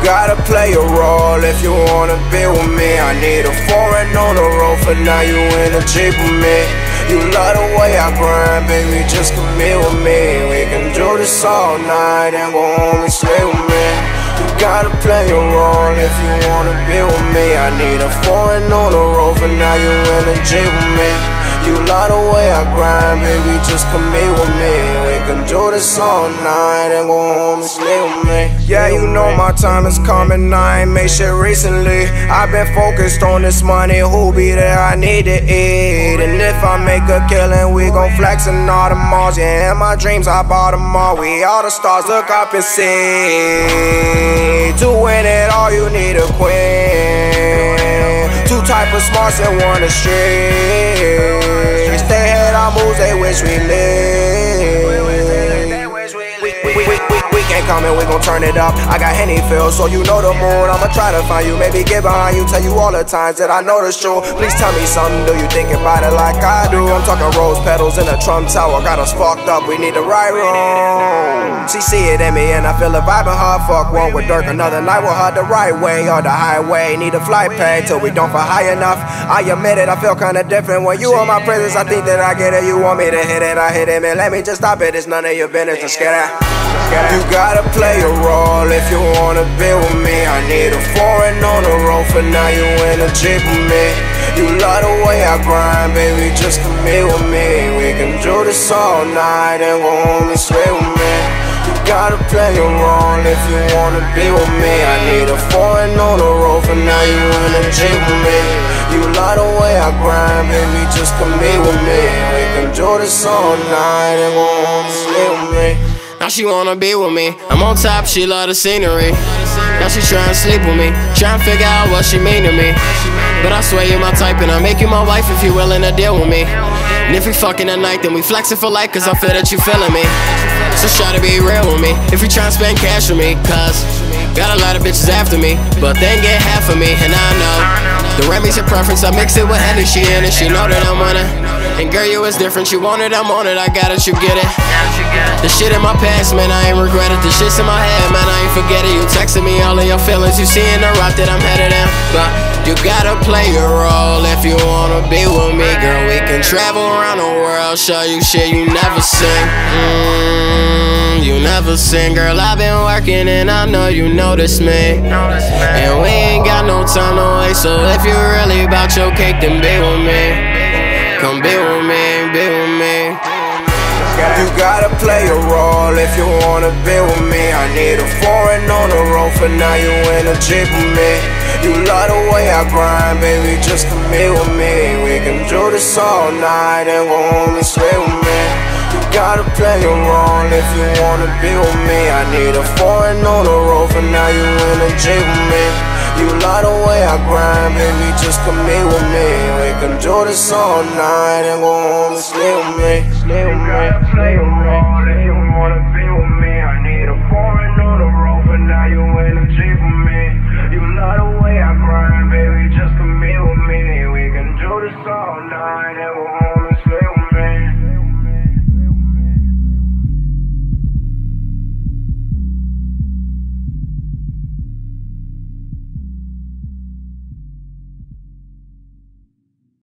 gotta play a role if you wanna be with me. I need a foreign on the road, for now you in a Jeep with me. You love the way I grind, baby, just come here with me. We can do this all night and go home and stay with me. You gotta play a role if you wanna be with me. I need a foreign on the road, for now you in a Jeep with me. You love the way I grind, baby, just come here with me. We can do this all night and go home and stay with me. Yeah, you know my time is coming, I ain't made shit recently. I've been focused on this money, who be there, I need to eat. And if I make a killing, we gon' flex in all the malls. Yeah, in my dreams I bought them all. We all the stars, look up and see. To win it all, you need a queen. Two type of smarts and one a street. Stay head on moves, they wish we live. We can't come and we gon' turn it up. I got Henny filled, so you know the mood. I'ma try to find you, maybe get behind you. Tell you all the times that I know the truth. Please tell me something, do you think about it like I do? I'm talking rose petals in a Trump tower, got us fucked up, we need the right room. She see it in me and I feel the vibe in her. Fuck one with Dirk, another night with her, the right way or the highway. Need a flight paid till we don't fly high enough. I admit it, I feel kinda different when you in my presence. I think that I get it, you want me to hit it, I hit it, man. Let me just stop it, it's none of your business. Just get it. You gotta play a role if you wanna be with me. I need a foreign on the road, for now you in a Jeep with me. You love the way I grind, baby, just come here with me. We can do this all night and go home and stay with me. You gotta play a role if you wanna be with me. I need a foreign on the road, for now you in a Jeep with me. You love the way I grind, baby, just come here with me. We can do this all night and go home and stay with me. Now she wanna be with me, I'm on top, she love the scenery. Now she tryna sleep with me, tryna figure out what she mean to me. But I swear you're my type and I'll make you my wife if you're willing to deal with me. And if we fucking at night, then we flexing for life, cause I feel that you feeling me. So try to be real with me, if you tryna spend cash with me, cause got a lot of bitches after me, but they ain't get half of me. And I know the Remy's your preference, I mix it with Henny, she in it, she know that I'm on it. And girl, you is different, you want it, I'm on it, I got it, you get it. The shit in my past, man, I ain't regret it. The shit's in my head, man, I ain't forget it. You texting me all of your feelings, you seeing the route that I'm headed in. But you gotta play your role if you wanna be with me. Girl, we can travel around the world, show you shit you never seen. You never seen, girl, I've been working and I know you notice me. And we ain't got no time to waste, so if you really about your cake, then be with me. Come be with me, be with me. You gotta play a role if you wanna be with me. I need a foreign on the road, for now you in a Jeep with me. You love the way I grind, baby, just come here with me. We can do this all night and go home and stay with me. You gotta play a role if you wanna be with me. I need a foreign on the road, for now you in a Jeep with me. You love the way I grind, baby, just come here with me. We can do this all night and go home and stay with me. Stay with me. Play a role if you wanna be with me. I need a foreign on the road, but now you in a Jeep with me. You love the way I grind, baby, just come here with me. We can do this all night and